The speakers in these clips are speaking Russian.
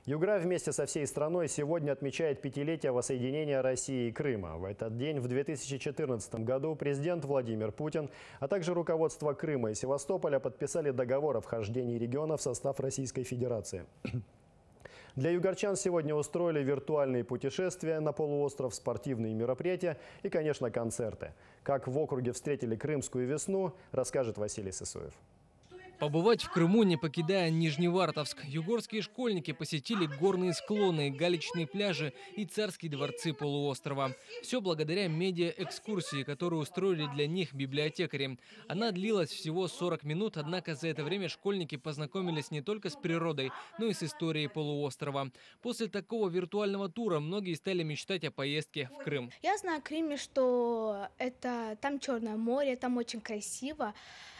Югра вместе со всей страной сегодня отмечает 5-летие воссоединения России и Крыма. В этот день, в 2014 году, президент Владимир Путин, а также руководство Крыма и Севастополя подписали договор о вхождении региона в состав Российской Федерации. Для югорчан сегодня устроили виртуальные путешествия на полуостров, спортивные мероприятия и, конечно, концерты. Как в округе встретили крымскую весну, расскажет Василий Сысоев. Побывать в Крыму, не покидая Нижневартовск. Югорские школьники посетили горные склоны, галечные пляжи и царские дворцы полуострова. Все благодаря медиа-экскурсии, которую устроили для них библиотекари. Она длилась всего 40 минут, однако за это время школьники познакомились не только с природой, но и с историей полуострова. После такого виртуального тура многие стали мечтать о поездке в Крым. Я знаю о Крыме, что там Черное море, там очень красиво.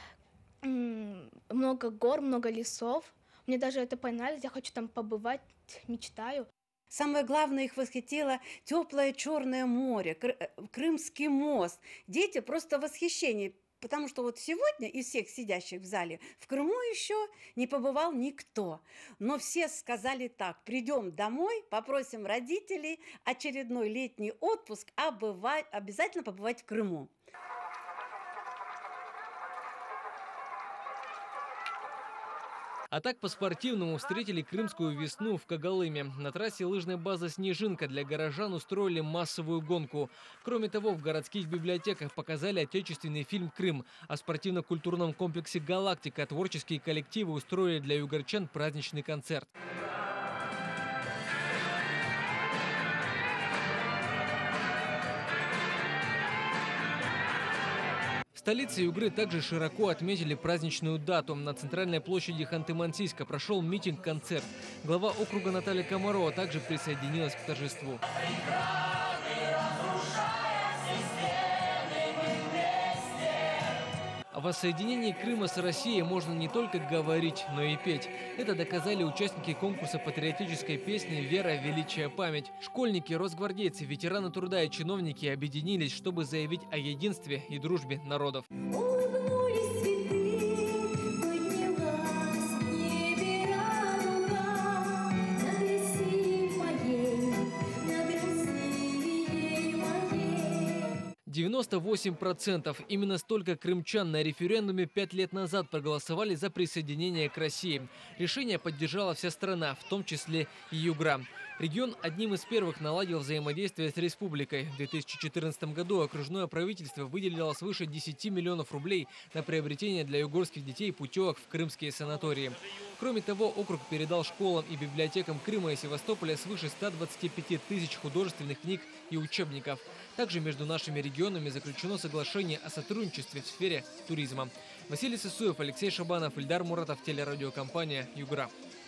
Много гор, много лесов. Мне даже это понравилось, я хочу там побывать, мечтаю. Самое главное, их восхитило теплое Черное море, Крымский мост. Дети просто в восхищении, потому что вот сегодня из всех сидящих в зале в Крыму еще не побывал никто. Но все сказали так: придем домой, попросим родителей очередной летний отпуск, обязательно побывать в Крыму. А так по-спортивному встретили крымскую весну в Когалыме. На трассе лыжной базы «Снежинка» для горожан устроили массовую гонку. Кроме того, в городских библиотеках показали отечественный фильм «Крым». А в спортивно-культурном комплексе «Галактика» творческие коллективы устроили для югорчан праздничный концерт. В столице Югры также широко отметили праздничную дату. На центральной площади Ханты-Мансийска прошел митинг-концерт. Глава округа Наталья Комарова также присоединилась к торжеству. О воссоединении Крыма с Россией можно не только говорить, но и петь. Это доказали участники конкурса патриотической песни «Вера, величие, память». Школьники, росгвардейцы, ветераны труда и чиновники объединились, чтобы заявить о единстве и дружбе народов. %98. Именно столько крымчан на референдуме 5 лет назад проголосовали за присоединение к России. Решение поддержала вся страна, в том числе и Югра. Регион одним из первых наладил взаимодействие с республикой. В 2014 году окружное правительство выделило свыше 10 миллионов рублей на приобретение для югорских детей путевок в крымские санатории. Кроме того, округ передал школам и библиотекам Крыма и Севастополя свыше 125 тысяч художественных книг и учебников. Также между нашими регионами заключено соглашение о сотрудничестве в сфере туризма. Василий Сысоев, Алексей Шабанов, Ильдар Муратов, телерадиокомпания «Югра».